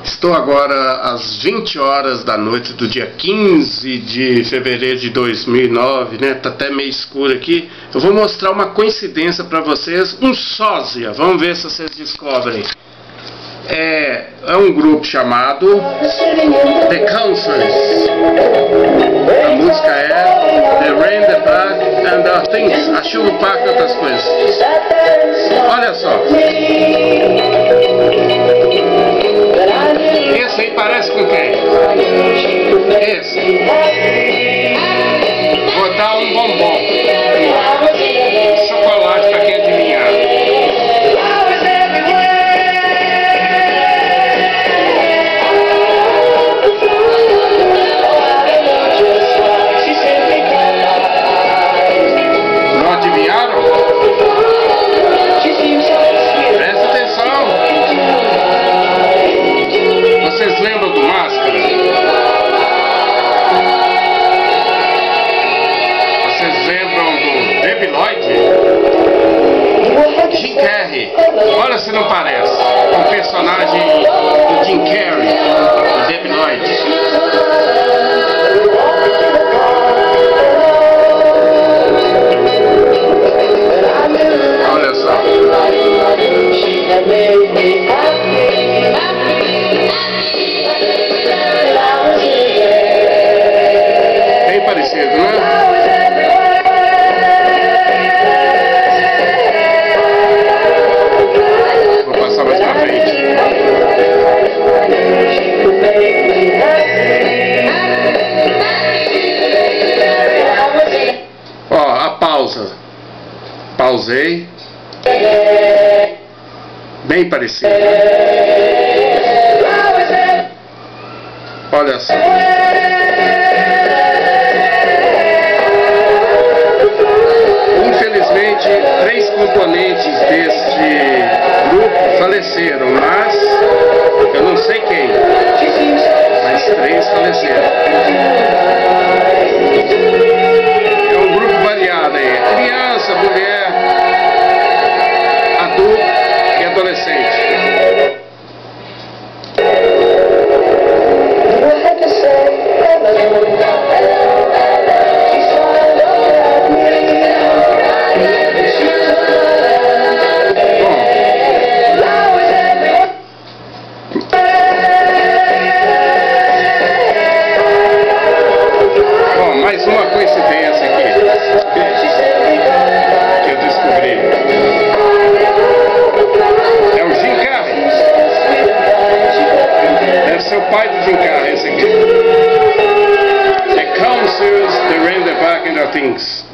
Estou agora às 20 horas da noite do dia 15 de fevereiro de 2009, né? Tá até meio escuro aqui. Eu vou mostrar uma coincidência para vocês, um sósia. Vamos ver se vocês descobrem. É um grupo chamado The Councils. A música é The Rain, The Bug and the Things. A chuva, o parque e outras coisas. Olha só. Esse aí parece com quem? Esse. Vou dar um bombom. Chocolate para quem adivinhar. Não adivinharam? Presta atenção. Vocês lembram do Máscara? Vocês lembram do Debi Lloyd? Jim Carrey. Olha se não parece. Um personagem do Jim Carrey, do Debi Lloyd. Olha só. Bem parecido, né? Vou passar mais pra frente. Ó, a pausa. Pausei. Bem parecido. Olha só. Infelizmente, 3 componentes deste grupo faleceram, mas eu não sei quem. Mas 3 faleceram. É um grupo variado aí. Criança, mulher, adulto e adolescente. Mais uma coincidência aqui que eu descobri. É o Jim Carrey. Deve ser o pai do Jim Carrey esse aqui. The Councils, The Rain, The Bug and the Things.